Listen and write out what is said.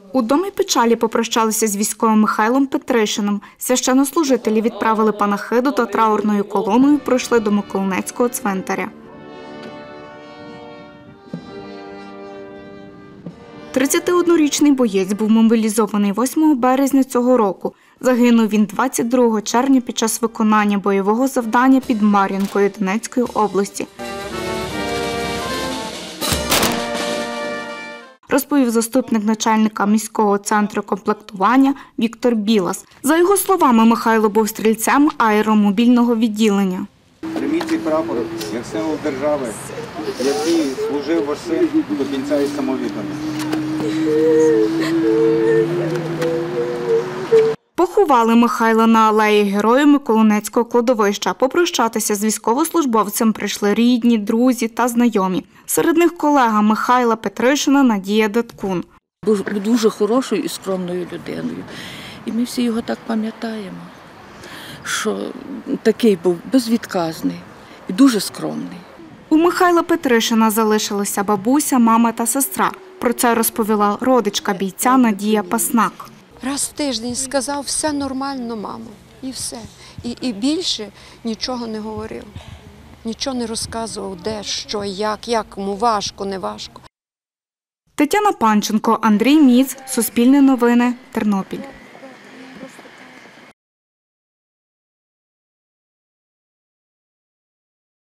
У домі печалі попрощалися з військовим Михайлом Петришиним. Священнослужителі відправили панахиду та траурною колоною пройшли до Миколинецького цвинтаря. 31-річний боєць був мобілізований 8 березня цього року. Загинув він 22 червня під час виконання бойового завдання під Мар'їнкою Донецької області. Розповів заступник начальника міського центру комплектування Віктор Білас. За його словами, Михайло був стрільцем аеромобільного відділення. Прийміть цей прапор як символ держави, який служив ваш син до кінця і самовіддано. Поховали Михайла на алеї Героїв Миколинецького кладовища. Попрощатися з військовослужбовцем прийшли рідні, друзі та знайомі. Серед них колега Михайла Петришина Надія Даткун. Був дуже хорошою і скромною людиною. І ми всі його так пам'ятаємо, що такий був безвідказний і дуже скромний. У Михайла Петришина залишилися бабуся, мама та сестра. Про це розповіла родичка бійця Надія Паснак. Раз в тиждень сказав, все нормально, мамо, і все. І більше нічого не говорив, нічого не розказував, де, що, як йому важко, не важко. Тетяна Панченко, Андрій Міц, Суспільне новини, Тернопіль.